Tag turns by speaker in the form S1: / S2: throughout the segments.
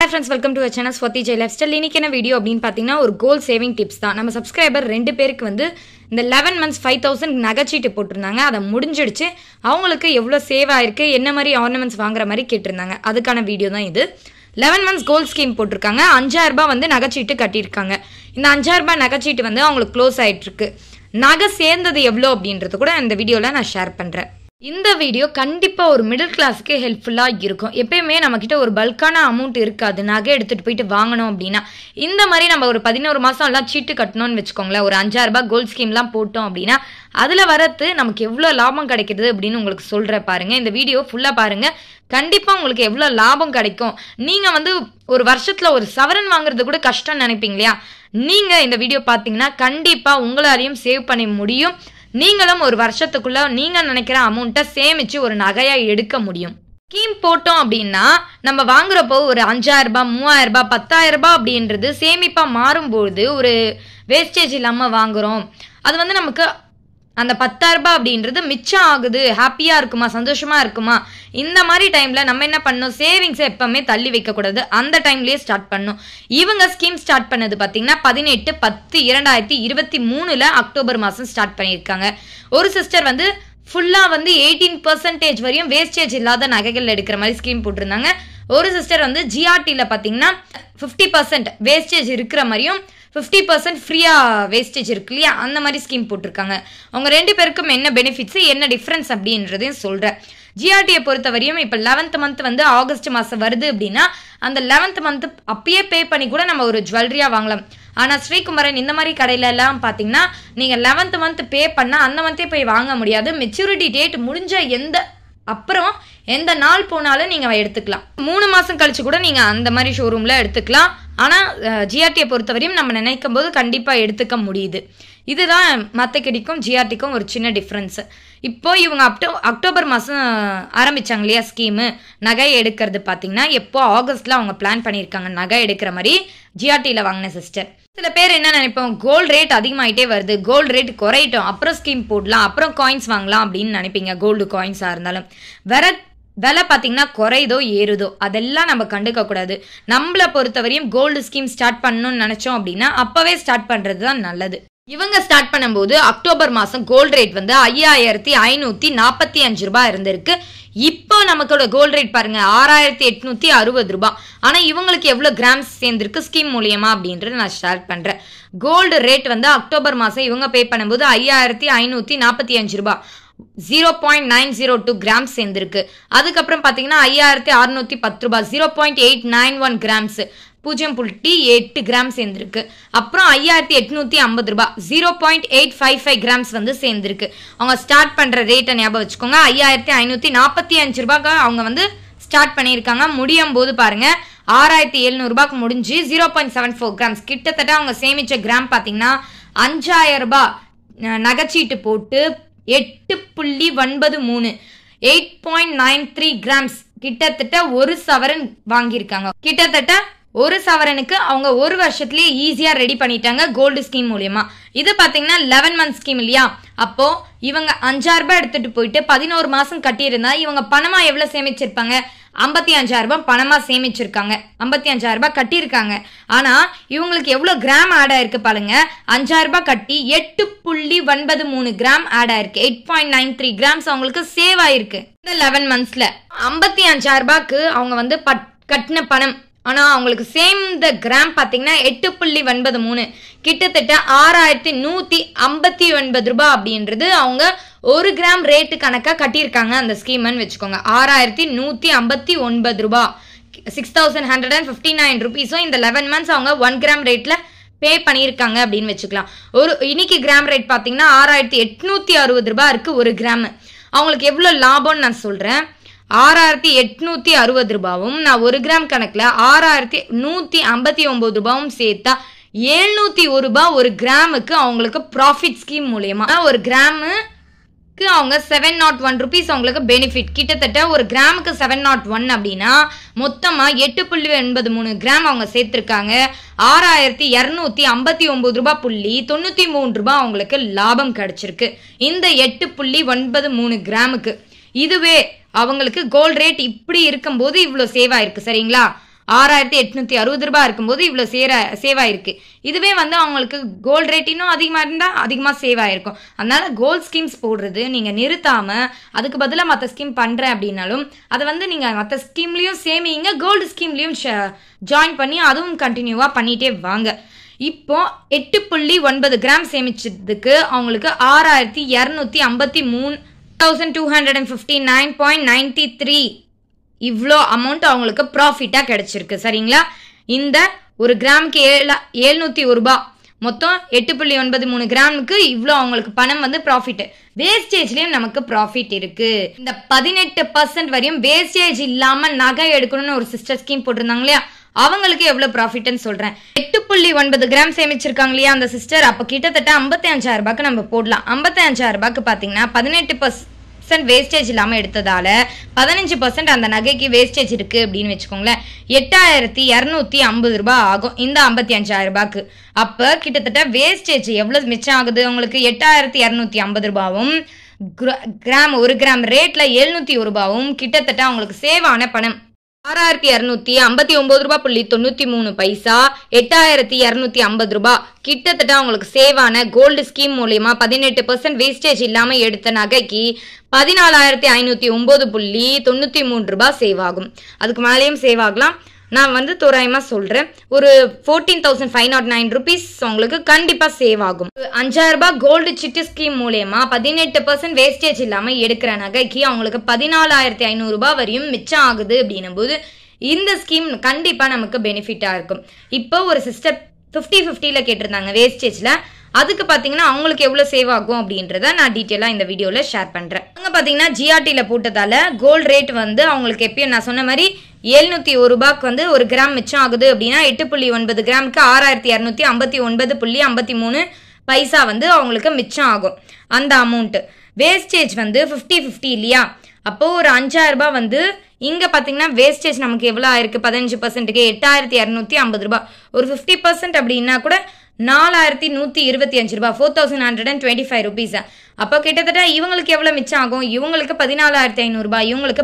S1: Hi friends, welcome to our channel Swati J Lifestyle. இன்னைக்கு என்ன video அப்படினு பாத்தீங்கன்னா ஒரு கோல் சேவிங் டிப்ஸ் தான். நம்ம சப்ஸ்கிரைபர் 2 பேருக்கு வந்து இந்த 11 months 5000 நகைச்சீட்டு போட்டுருந்தாங்க. அதை முடிஞ்சிடுச்சு. அவங்களுக்கு எவ்வளவு சேவ் ஆயிருக்கு, என்ன மாதிரி ஆர்னமெண்ட்ஸ் வாங்குற மாதிரி கேட்டிருந்தாங்க. அதுக்கான வீடியோ தான் இது. 11 months கோல்ட் ஸ்கீம் போட்டிருக்காங்க. 5000 ரூபாய் வந்து நகைச்சீட்டு கட்டியிருக்காங்க. இந்த 5000 ரூபாய் நகைச்சீட்டு வந்து அவங்களுக்கு க்ளோஸ் ஆயிட்டு இருக்கு. நகை சேர்ந்தது எவ்வளோ அப்படின்றது கூட இந்த வீடியோல நான் ஷேர் பண்றேன். இந்த வீடியோ கண்டிப்பா ஒரு மிடில் கிளாஸ்க்கு ஹெல்ப்ஃபுல்லா இருக்கும். எப்பயுமே நம்ம கிட்ட ஒரு பல்கான அமௌண்ட் இருக்காது நகை எடுத்துட்டு போயிட்டு வாங்கணும் அப்படின்னா. இந்த மாதிரி நம்ம ஒரு 11 மாசம் எல்லாம் சீட்டு கட்டணும்னு வச்சுக்கோங்களேன். ஒரு 5000 ரூபாய் கோல்ட் ஸ்கீம்லாம் போட்டோம் அப்படின்னா அதுல வரது நமக்கு எவ்வளவு லாபம் கிடைக்குது அப்படின்னு உங்களுக்கு சொல்ற பாருங்க. இந்த வீடியோ ஃபுல்லா பாருங்க. கண்டிப்பா உங்களுக்கு எவ்வளவு லாபம் கிடைக்கும். நீங்க வந்து ஒரு வருஷத்துல ஒரு சவரன் வாங்குறது கூட கஷ்டம் நினைப்பீங்க இல்லையா? நீங்க இந்த வீடியோ பாத்தீங்கன்னா கண்டிப்பா உங்களாலையும் சேவ் பண்ண முடியும். நீங்களும் ஒரு வருஷத்துக்குள்ள நீங்க நினைக்கிற அமௌண்ட்டை சேமிச்சு ஒரு நகையா எடுக்க முடியும். ஸ்கீம் போட்டோம் அப்படின்னா நம்ம வாங்குறப்போ ஒரு 5000 ரூபாய் 3000 ரூபாய் 10000 ரூபாய் அப்படின்றது சேமிப்பா மாறும்போது ஒரு வேஸ்டேஜ் இல்லாம வாங்குறோம். அது வந்து நமக்கு அந்த 10000 ரூபாய் அப்படின்றது மிச்சம் ஆகுது. ஹாப்பியா இருக்குமா, சந்தோஷமா இருக்குமா? இந்த மாதிரி டைம்ல நம்ம என்ன பண்ணணும், சேவிங்ஸை எப்பவுமே தள்ளி வைக்க கூடாது. அந்த டைம்லயே ஸ்டார்ட் பண்ணணும். இவங்க ஸ்கீம் ஸ்டார்ட் பண்ணது பாத்தீங்கன்னா 18/10/2023 அக்டோபர் மாசம் ஸ்டார்ட் பண்ணியிருக்காங்க. ஒரு சிஸ்டர் வந்து ஃபுல்லா வந்து 18% வரையும் வேஸ்டேஜ் இல்லாத நகைகள் எடுக்கிற மாதிரி ஸ்கீம் போட்டிருந்தாங்க. ஒரு சிஸ்டர் வந்து ஜிஆர்டில பாத்தீங்கன்னா 50% வேஸ்டேஜ் இருக்கிற மாதிரியும் 50% ஃப்ரீயா வேஸ்டேஜ் இருக்கு இல்லையா, அந்த மாதிரி ஸ்கீம் போட்டிருக்காங்க. அவங்க 2 பேருக்கும் என்ன பெனிஃபிட்ஸ், என்ன டிஃபரன்ஸ் அப்படின்றதையும் சொல்றேன். ஜிஆர்டியை பொறுத்த வரையும் இப்போ 11th month வந்து ஆகஸ்ட் மாசம் வருது அப்படின்னா அந்த 11th month அப்பயே பே பண்ணி கூட நம்ம ஒரு ஜுவல்லரியா வாங்கலாம். ஆனா ஸ்ரீகுமரன் இந்த மாதிரி கடையில எல்லாம் பாத்தீங்கன்னா நீங்க 11th month பே பண்ணா அந்த மந்தே போய் வாங்க முடியாது. மெச்சூரிட்டி டேட் முடிஞ்ச அப்புறம் எந்த நாள் போனாலும் நீங்க எடுத்துக்கலாம். 3 மாசம் கழிச்சு கூட நீங்க அந்த மாதிரி ஷோரூம்ல எடுத்துக்கலாம். ஆனா ஜிஆர்டியை பொறுத்தவரையும் நம்ம நினைக்கும் போது கண்டிப்பா எடுத்துக்க முடியுது. இதுதான் மத்தக்கடிக்கும் ஜிஆர்டிக்கும் ஒரு சின்ன டிஃபரன்ஸ். இப்போ இவங்க அக்டோபர் மாசம் ஆரம்பிச்சாங்க இல்லையா ஸ்கீமு, நகை எடுக்கிறது பாத்தீங்கன்னா எப்போ ஆகஸ்ட்ல அவங்க பிளான் பண்ணியிருக்காங்க நகை எடுக்கிற மாதிரி ஜிஆர்டில வாங்கின சிஸ்டர். சில பேர் என்ன நினைப்போம், கோல்டு ரேட் அதிகமாயிட்டே வருது, கோல்டு ரேட் குறையட்டும் அப்புறம் ஸ்கீம் போடலாம் அப்புறம் காயின்ஸ் வாங்கலாம் அப்படின்னு நினைப்பீங்க. கோல்டு காயின்ஸா இருந்தாலும் விலை பார்த்தீங்கன்னா குறையுதோ ஏறுதோ அதெல்லாம் நம்ம கண்டுக்க கூடாது. நம்மளை பொறுத்தவரையும் கோல்டு ஸ்கீம் ஸ்டார்ட் பண்ணணும்னு நினைச்சோம் அப்படின்னா அப்பவே ஸ்டார்ட் பண்றது தான் நல்லது. இவங்க ஸ்டார்ட் பண்ணும்போது அக்டோபர் மாசம் கோல்டு ரேட் வந்து 5545 ரூபாய் இருந்திருக்கு. இப்போ நமக்கோட கோல்டு ரேட் பாருங்க 6860 ரூபாய். ஆனா இவங்களுக்கு எவ்வளவு கிராம்ஸ் சேர்ந்திருக்கு ஸ்கீம் மூலியமா அப்படின்றது நான் ஸ்டார்ட் பண்றேன். கோல்டு ரேட் வந்து அக்டோபர் மாசம் இவங்க பே பண்ணும்போது 5545 ரூபாய் 0.902 கிராம்ஸ் சேர்ந்திருக்கு. அதுக்கப்புறம் பாத்தீங்கன்னா 5610 ரூபாய் 0.891 கிராம்ஸ் 0.8 கிராம் சேர்ந்திருக்கு. அப்புறம் 5850 ரூபாய் 0.855 கிராம்ஸ் வந்து சேர்ந்திருக்கு. அவங்க ஸ்டார்ட் பண்ற ரேட்டை ஞாபகம் வச்சுக்கோங்க. 5545 ரூபாய்க்கு அவங்க வந்து ஸ்டார்ட் பண்ணியிருக்காங்க. முடியும் போது பாருங்க 6700 ரூபாய்க்கு முடிஞ்சு 0.74 கிராம்ஸ் கிட்டத்தட்ட அவங்க சேமிச்ச கிராம் பாத்தீங்கன்னா 5000 ரூபாய் நகைச்சீட்டு போட்டு 8.93 8.93 கிராம்ஸ் கிட்டத்தட்ட ஒரு சவரன் வாங்கியிருக்காங்க. கிட்டத்தட்ட ஒரு சவரனுக்கு அவங்க ஒரு வருஷத்துலயே ஈஸியா ரெடி பண்ணிட்டாங்க கோல்டு ஸ்கீம் மூலியமா. இது பாத்தீங்கன்னா 11 month ஸ்கீம் இல்லையா? அப்போ இவங்க 5000 ரூபாய் எடுத்துட்டு போயிட்டு 11 மாசம் கட்டியிருந்தா இவங்க பணமா எவ்வளவு சேமிச்சிருப்பாங்க? 55000 ரூபாய் பணமா சேமிச்சிருக்காங்க. 55000 ரூபாய் கட்டியிருக்காங்க. ஆனா இவங்களுக்கு எவ்வளவு கிராம் ஆட் ஆயிருக்கு பாருங்க. 5000 ரூபாய் கட்டி 8.93 கிராம் ஆட் ஆயிருக்கு. 8.93 கிராம்ஸ் அவங்களுக்கு சேவ் ஆயிருக்கு இந்த 11 monthsல. 55000 ரூபாய்க்கு அவங்க வந்து கட்டின பணம், ஆனா அவங்களுக்கு சேர்ந்த கிராம் பாத்தீங்கன்னா 8.93 கிட்டத்தட்ட 6159 ரூபாய் அப்படின்றது அவங்க ஒரு கிராம் ரேட்டு கணக்கா கட்டியிருக்காங்க அந்த ஸ்கீம்னு வச்சுக்கோங்க. 6159 ரூபாய் 6159 ருபீஸும் இந்த 11 months அவங்க 1 கிராம் ரேட்ல பே பண்ணியிருக்காங்க அப்படின்னு வச்சுக்கலாம். இன்னைக்கு கிராம் ரேட் பாத்தீங்கன்னா 6860 ரூபாய் இருக்கு ஒரு கிராம். அவங்களுக்கு எவ்வளவு லாபம்னு நான் சொல்றேன். 6860 ரூபாயும் நான் ஒரு கிராம் கணக்குல 6159 ரூபாயும் சேர்த்தா 701 ரூபாய் ஒரு கிராமுக்கு அவங்களுக்கு ப்ராஃபிட் ஸ்கீம் மூலியமா ஒரு கிராமுக்கு அவங்க 701 ருபீஸ் அவங்களுக்கு பெனிஃபிட். கிட்டத்தட்ட ஒரு கிராமுக்கு 701 அப்படின்னா மொத்தமா 8.83 கிராம் அவங்க சேர்த்திருக்காங்க. 6259 ரூபாய் 93 ரூபாய் அவங்களுக்கு லாபம் கிடைச்சிருக்கு இந்த 8.93 கிராமுக்கு. இதுவே அவங்களுக்கு கோல்ட் ரேட் இப்படி இருக்கும்போது இவ்வளவு சேவ் ஆயிருக்கு சரிங்களா. 6860 ரூபாய் இருக்கும்போது இவ்வளோ சேவ் ஆயிருக்கு. இதுவே வந்து அவங்களுக்கு கோல்டு ரேட் இன்னும் அதிகமாக இருந்தால் அதிகமாக சேவ் ஆயிருக்கும். அதனால கோல்டு ஸ்கீம்ஸ் போடுறது நீங்கள் நிறுத்தாமல் அதுக்கு பதிலாக மற்ற ஸ்கீம் பண்ணுறேன் அப்படின்னாலும் அதை வந்து நீங்கள் மற்ற ஸ்கீம்லேயும் சேமிங்க, கோல்டு ஸ்கீம்லேயும் ஜாயின் பண்ணி அதுவும் கண்டினியூவாக பண்ணிகிட்டே வாங்க. இப்போ 8.9 கிராம் சேமிச்சதுக்கு அவங்களுக்கு 6253,259.93 இவ்வளோ அமௌண்ட் அவங்களுக்கு ப்ராஃபிட்டாக கிடைச்சிருக்கு. சரிங்களா? இந்த ஒரு கிராமுக்கு 701 ரூபாய், மொத்தம் 8.93 கிராமுக்கு இவ்வளோ அவங்களுக்கு பணம் வந்து ப்ராஃபிட். வேஸ்டேஜ்லேயும் நமக்கு ப்ராஃபிட் இருக்கு. இந்த 18% வரையும் வேஸ்டேஜ் இல்லாமல் நகை எடுக்கணும்னு ஒரு சிஸ்டர் ஸ்கீம் போட்டிருந்தாங்க இல்லையா, அவங்களுக்கு எவ்வளவு ப்ராஃபிட்னு சொல்றேன். 8.9 கிராம் சேமிச்சிருக்காங்க இல்லையா அந்த சிஸ்டர், அப்ப கிட்டத்தட்ட 55,000 ரூபாய்க்கு நம்ம போடலாம். 55,000 ரூபாய்க்கு பாத்தீங்கன்னா 18% வேஸ்டேஜ் இல்லாம எடுத்ததால 15% அந்த நகைக்கு வேஸ்டேஜ் இருக்கு அப்படின்னு வச்சுக்கோங்களேன். 8,250 ரூபாய் ஆகும் இந்த 55,000 ரூபாய்க்கு. அப்ப கிட்டத்தட்ட வேஸ்டேஜ் எவ்வளவு மிச்சம் ஆகுது உங்களுக்கு? 8,250 ரூபாயும் கிராம் ஒரு கிராம் ரேட்ல 701 ரூபாயும் கிட்டத்தட்ட அவங்களுக்கு சேவ் ஆன பணம் 6,259 ரூபாய் 93 பைசா. 8,250 ரூபாய் கிட்டத்தட்ட அவங்களுக்கு சேவான கோல்டு ஸ்கீம் மூலமா 18% வேஸ்டேஜ் இல்லாம எடுத்த நகைக்கு 14,509.93 ரூபாய் சேவ் ஆகும். அதுக்கு மேலேயும் சேவ் ஆகலாம். நான் வந்து தோராயமா சொல்றேன், ஒரு 14,509 ருபீஸ் உங்களுக்கு கண்டிப்பா சேவ் ஆகும். 5,000 ரூபாய் கோல்டு சிட்டு ஸ்கீம் மூலமா 18% வேஸ்டேஜ் இல்லாம எடுக்கிற நகைக்கு அவங்களுக்கு 14,500 ரூபாய் வரையும் மிச்சம் ஆகுது அப்படின்னும் போது இந்த ஸ்கீம் கண்டிப்பா நமக்கு பெனிஃபிட்டா இருக்கும். இப்போ ஒரு சிஸ்டர் 50-50ல கேட்டிருந்தாங்க வேஸ்டேஜ்ல, அதுக்கு பாத்தீங்கன்னா அவங்களுக்கு எவ்வளவு சேவ் ஆகும் அப்படின்றத நான் டீட்டெயிலா இந்த வீடியோல ஷேர் பண்றேன். அங்க பாத்தீங்கன்னா ஜிஆர்டில போட்டதால கோல்டு ரேட் வந்து அவங்களுக்கு எப்பயும் நான் சொன்ன மாதிரி 701 ரூபாய்க்கு வந்து ஒரு கிராம் மிச்சம் ஆகுது அப்படின்னா 8.9 கிராமுக்கு 6,259.53 பைசா வந்து அவங்களுக்கு மிச்சம் ஆகும். அந்த அமௌண்ட் வேஸ்டேஜ் வந்து 50-50 இல்லையா, அப்போ ஒரு 5,000 ரூபாய் வந்து இங்க பாத்தீங்கன்னா வேஸ்டேஜ் நமக்கு எவ்வளவு ஆயிருக்கு? 15%க்கு 8,250 ரூபாய். ஒரு 50% அப்படின்னா கூட 4,125 ரூபாய், 4,125 ருபீஸ். அப்போ கிட்டத்தட்ட இவங்களுக்கு எவ்வளவு மிச்சம் ஆகும்? இவங்களுக்கு 14,500 ரூபாய், இவங்களுக்கு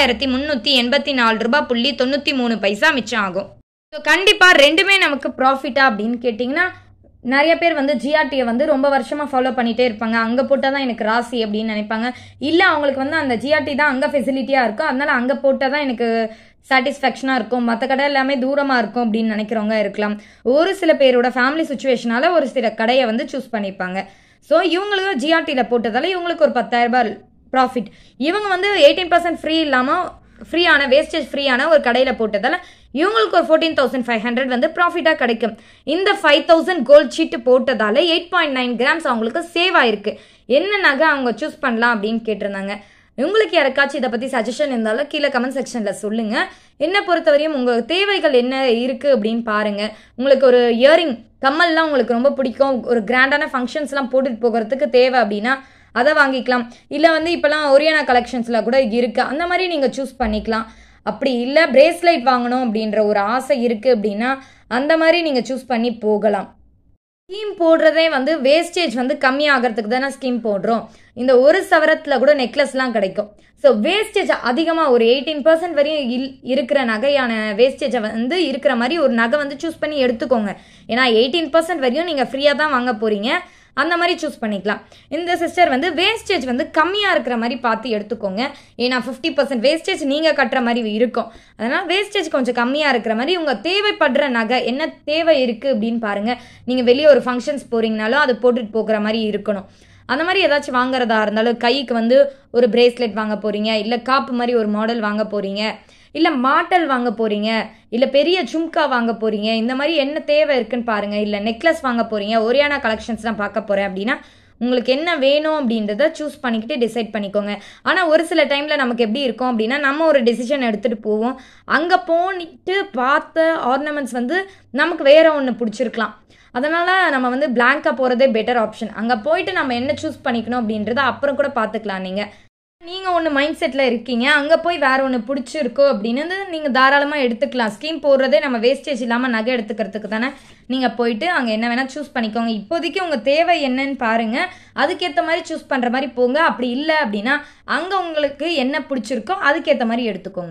S1: 10,384 ரூபாய் 93 பைசா மிச்சம் ஆகும். கண்டிப்பா ரெண்டுமே நமக்கு ப்ராஃபிட்டா அப்படின்னு கேட்டீங்கன்னா, நிறைய பேர் வந்து ஜிஆர்டியை வந்து ரொம்ப வருஷமா ஃபாலோ பண்ணிட்டே இருப்பாங்க. அங்க போட்டாதான் எனக்கு ராசி அப்படின்னு நினைப்பாங்க. இல்ல அவங்களுக்கு வந்து அந்த ஜிஆர்டி தான் அங்க ஃபெசிலிட்டியா இருக்கும், அதனால அங்க போட்டாதான் எனக்கு சாட்டிஸ்ஃபேக்ஷனா இருக்கும், மற்ற கடை எல்லாமே தூரமா இருக்கும் அப்படின்னு நினைக்கிறவங்க இருக்கலாம். ஒரு சில பேரோட ஃபேமிலி சுச்சுவேஷனால ஒரு சில கடையை வந்து சூஸ் பண்ணிப்பாங்க. ஸோ இவங்களுக்கு ஜிஆர்டியில போட்டதால இவங்களுக்கு ஒரு 10,000 ரூபாய் ப்ராஃபிட். இவங்க வந்து 18% ஃப்ரீ இல்லாம ஃப்ரீயான வேஸ்டேஜ் ஃப்ரீயான ஒரு கடையில போட்டதால இவங்களுக்கு ஒரு 14,500 வந்து ப்ராஃபிட்டா கிடைக்கும். இந்த 5,000 கோல்ட் ஷீட் போட்டதால 8.9 கிராம்ஸ் அவங்களுக்கு சேவ் ஆயிருக்கு. என்ன நகை அவங்க சூஸ் பண்ணலாம் அப்படின்னு கேட்டிருந்தாங்க. உங்களுக்கு யாருக்காச்சும் இதை பத்தி சஜஷன் இருந்தாலும் கீழே கமெண்ட் செக்ஷன்ல சொல்லுங்க. என்ன பொறுத்தவரையும் உங்க தேவைகள் என்ன இருக்கு அப்படின்னு பாருங்க. உங்களுக்கு ஒரு இயரிங் கம்மல்லாம் உங்களுக்கு ரொம்ப பிடிக்கும், ஒரு கிராண்டான ஃபங்க்ஷன்ஸ்லாம் போட்டுட்டு போகிறதுக்கு தேவை அப்படின்னா அதை வாங்கிக்கலாம். இல்லை வந்து இப்போலாம் ஒரியானா கலெக்ஷன்ஸ்ல கூட இருக்கு, அந்த மாதிரி நீங்க சூஸ் பண்ணிக்கலாம். அப்படி இல்லை பிரேஸ்லைட் வாங்கணும் அப்படின்ற ஒரு ஆசை இருக்கு அப்படின்னா அந்த மாதிரி நீங்க சூஸ் பண்ணி போகலாம். ஸ்கீம் போடுறதே வந்து வேஸ்டேஜ் வந்து கம்மி ஆகிறதுக்கு தானே ஸ்கீம் போடுறோம். இந்த ஒரு சவரத்துல கூட நெக்லஸ்லாம் கிடைக்கும். ஸோ வேஸ்டேஜ் அதிகமாக ஒரு 18% வரையும் இருக்கிற நகையான வேஸ்டேஜை வந்து இருக்கிற மாதிரி ஒரு நகை வந்து சூஸ் பண்ணி எடுத்துக்கோங்க. ஏன்னா 18% வரையும் நீங்கள் ஃப்ரீயாக தான் வாங்க போறீங்க, அந்த மாதிரி சூஸ் பண்ணிக்கலாம். இந்த சிஸ்டர் வந்து வேஸ்டேஜ் வந்து கம்மியாக இருக்கிற மாதிரி பார்த்து எடுத்துக்கோங்க. ஏன்னா 50% வேஸ்டேஜ் நீங்கள் கட்டுற மாதிரி இருக்கும். அதனால் வேஸ்டேஜ் கொஞ்சம் கம்மியாக இருக்கிற மாதிரி உங்கள் தேவைப்படுற நகை என்ன தேவை இருக்குது அப்படின்னு பாருங்கள். நீங்கள் வெளியே ஒரு ஃபங்க்ஷன்ஸ் போகிறீங்கனாலும் அது போட்டுட்டு போகிற மாதிரி இருக்கணும். அந்த மாதிரி ஏதாச்சும் வாங்குறதா இருந்தாலும் கைக்கு வந்து ஒரு பிரேஸ்லெட் வாங்க போகிறீங்க, இல்லை காப்பு மாதிரி ஒரு மாடல் வாங்க போகிறீங்க, இல்லை மாட்டல் வாங்க போகிறீங்க, இல்லை பெரிய ஜும்கா வாங்க போகிறீங்க, இந்த மாதிரி என்ன தேவை இருக்குன்னு பாருங்கள். இல்லை நெக்லஸ் வாங்க போகிறீங்க, ஒரியானா கலெக்ஷன்ஸ்லாம் பார்க்க போகிறேன் அப்படின்னா உங்களுக்கு என்ன வேணும் அப்படின்றத சூஸ் பண்ணிக்கிட்டு டிசைட் பண்ணிக்கோங்க. ஆனால் ஒரு சில டைமில் நமக்கு எப்படி இருக்கும் அப்படின்னா நம்ம ஒரு டெசிஷன் எடுத்துகிட்டு போவோம், அங்கே போனிட்டு பார்த்த ஆர்னமெண்ட்ஸ் வந்து நமக்கு வேற ஒன்று பிடிச்சிருக்கலாம். அதனால நம்ம வந்து பிளாங்கா போகிறதே பெட்டர் ஆப்ஷன். அங்கே போயிட்டு நம்ம என்ன சூஸ் பண்ணிக்கணும் அப்படின்றத அப்புறம் கூட பார்த்துக்கலாம். நீங்கள் ஒன்று மைண்ட் செட்டில் இருக்கீங்க, அங்கே போய் வேற ஒன்று பிடிச்சிருக்கோ அப்படின்னு நீங்கள் தாராளமாக எடுத்துக்கலாம். ஸ்கீம் போடுறதே நம்ம வேஸ்டேஜ் இல்லாமல் நகை எடுத்துக்கிறதுக்கு தானே. நீங்கள் போயிட்டு அங்கே என்ன வேணால் சூஸ் பண்ணிக்கோங்க. இப்போதைக்கு உங்கள் தேவை என்னன்னு பாருங்கள், அதுக்கேற்ற மாதிரி சூஸ் பண்ணுற மாதிரி போங்க. அப்படி இல்லை அப்படின்னா அங்கே உங்களுக்கு என்ன பிடிச்சிருக்கோ அதுக்கேற்ற மாதிரி எடுத்துக்கோங்க.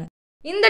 S1: இந்த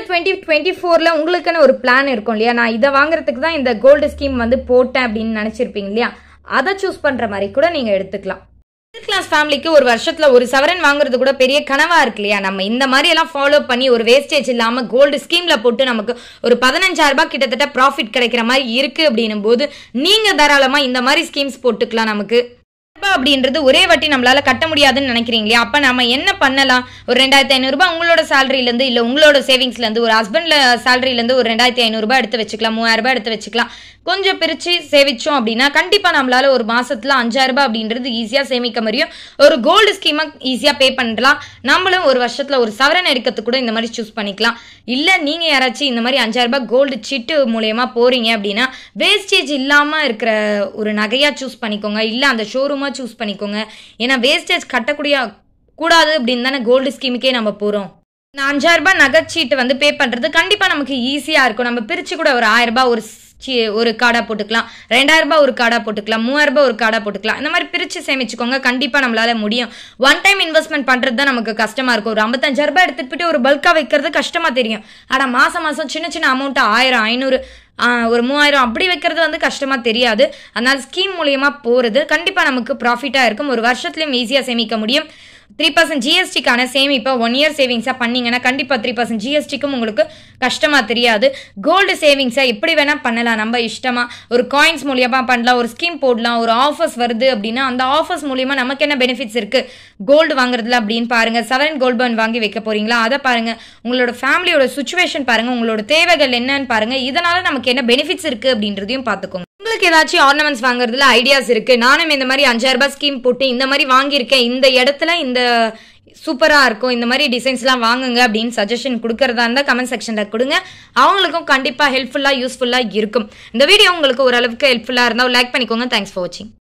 S1: 2024ல உங்களுக்குன்னு ஒரு பிளான் இருக்கும் இல்லையா, நான் இதை வாங்குறதுக்கு தான் இந்த கோல்டு ஸ்கீம் வந்து போட்டேன் அப்படின்னு நினைச்சிருப்பீங்க இல்லையா, அதை சூஸ் பண்ற மாதிரி கூட நீங்க எடுத்துக்கலாம். மிடில் கிளாஸ் ஃபேமிலிக்கு ஒரு வருஷத்துல ஒரு சவரன் வாங்குறது கூட பெரிய கனவா இருக்கு இல்லையா. நம்ம இந்த மாதிரி எல்லாம் ஃபாலோ பண்ணி ஒரு வேஸ்டேஜ் இல்லாம கோல்டு ஸ்கீம்ல போட்டு நமக்கு ஒரு 15,000 ரூபாய் கிட்டத்தட்ட ப்ராஃபிட் கிடைக்கிற மாதிரி இருக்கு அப்படின்னும் போது நீங்க தாராளமா இந்த மாதிரி ஸ்கீம்ஸ் போட்டுக்கலாம். நமக்கு அப்படின்றது ஒரே வட்டி நம்மளால கட்ட முடியாதுன்னு நினைக்கிறீங்களா, அப்ப நம்ம என்ன பண்ணலாம், ஒரு 2,500 ரூபாய் உங்களோட சேலரில இருந்து இல்ல உங்களோட சேவிங்ஸ்ல இருந்து ஒரு ஹஸ்பண்ட்ல சேலரில இருந்து ஒரு 2,500 ரூபாய் எடுத்து வச்சுக்கலாம், 3,000 ரூபாய் எடுத்து வச்சுக்கலாம். கொஞ்சம் பிரிச்சு சேவிச்சோம் அப்படின்னா கண்டிப்பா நம்மளால ஒரு மாசத்துல 5,000 ரூபாய் அப்படின்றது ஈஸியா சேமிக்க முடியும். ஒரு கோல்டு ஸ்கீமா ஈஸியா பே பண்ணலாம். நம்மளும் ஒரு வருஷத்துல ஒரு சவரன் எடுக்கிறதுக்கு கூட இந்த மாதிரி சூஸ் பண்ணிக்கலாம். இல்ல நீங்க யாராச்சும் இந்த மாதிரி 5,000 ரூபாய் கோல்டு சீட்டு மூலமா போறீங்க அப்படின்னா வேஸ்டேஜ் இல்லாம இருக்கிற ஒரு நகையா சூஸ் பண்ணிக்கோங்க, இல்ல அந்த ஷோரூமா சூஸ் பண்ணிக்கோங்க. ஏன்னா வேஸ்டேஜ் கட்டக்கூடிய கூடாது அப்படின்னு தானே கோல்டு ஸ்கீமுக்கே நம்ம போறோம். இந்த 5,000 ரூபாய் நகைச்சீட்டு வந்து பே பண்றது கண்டிப்பா நமக்கு ஈஸியா இருக்கும். நம்ம பிரிச்சு கூட ஒரு 1,000 ரூபாய் ஒரு கார்டா போட்டுக்கலாம், 2,000 ரூபாய் ஒரு கார்டா போட்டுக்கலாம், 3,000 ரூபாய் ஒரு கார்டா போட்டுக்கலாம். இந்த மாதிரி பிரிச்சு சேமிச்சுக்கோங்க. கண்டிப்பா நம்மளால முடியும். ஒன் டைம் இன்வெஸ்ட்மெண்ட் பண்றது தான் நமக்கு கஷ்டமா இருக்கும். ஒரு 55,000 ரூபாய் எடுத்துட்டு போயிட்டு ஒரு பல்கா வைக்கிறது கஷ்டமா தெரியும். ஆனா மாசம் சின்ன சின்ன அமௌண்ட் 1,000, 500, ஒரு 3,000 அப்படி வைக்கிறது வந்து கஷ்டமா தெரியாது. அதனால ஸ்கீம் மூலியமா போறது கண்டிப்பா நமக்கு ப்ராஃபிட்டா இருக்கும். ஒரு வருஷத்துலயும் ஈஸியா சேமிக்க முடியும். 3% ஜிஎஸ்டிக்கான சேமிப்பை 1 இயர் சேவிங்ஸா பண்ணீங்கன்னா கண்டிப்பா 3% ஜிஎஸ்டிக்கும் உங்களுக்கு கஷ்டமா தெரியாது. கோல்டு சேவிங்ஸை எப்படி வேணா பண்ணலாம், நம்ம இஷ்டமா ஒரு காயின்ஸ் மூலியமா பண்ணலாம், ஒரு ஸ்கீம் போடலாம். ஒரு ஆஃபர்ஸ் வருது அப்படின்னா அந்த ஆஃபர்ஸ் மூலியமா நமக்கு என்ன பெனிஃபிட்ஸ் இருக்கு கோல்டு வாங்குறதுல அப்படின்னு பாருங்க. சவரன் கோல்டு பாண்ட் வாங்கி வைக்க போறீங்களா, அதை பாருங்க. உங்களோட ஃபேமிலியோட சுச்சுவேஷன் பாருங்க, உங்களோட தேவைகள் என்னன்னு பாருங்க. இதனால நமக்கு என்ன பெனிஃபிட்ஸ் இருக்கு அப்படின்றதையும் பார்த்துக்கோங்க. உங்களுக்கு ஏதாச்சும் ஆர்னமெண்ட்ஸ் வாங்குறதுல ஐடியாஸ் இருக்கு, நானும் இந்த மாதிரி 5,000 ரூபாய் ஸ்கீம் போட்டு இந்த மாதிரி வாங்கியிருக்கேன், இந்த இடத்துல இந்த சூப்பரா இருக்கும், இந்த மாதிரி டிசைன்ஸ்லாம் வாங்குங்க அப்படின்னு சஜஷன் கொடுக்கறதா இருந்தால் கமெண்ட் செக்ஷன்ல கொடுங்க. அவங்களுக்கும் கண்டிப்பா ஹெல்ப்ஃபுல்லா யூஸ்ஃபுல்லா இருக்கும். இந்த வீடியோ உங்களுக்கு ஓரளவுக்கு ஹெல்ப்ஃபுல்லா இருந்தால் லைக் பண்ணிக்கோங்க. தேங்க்ஸ் ஃபார் வாட்சிங்.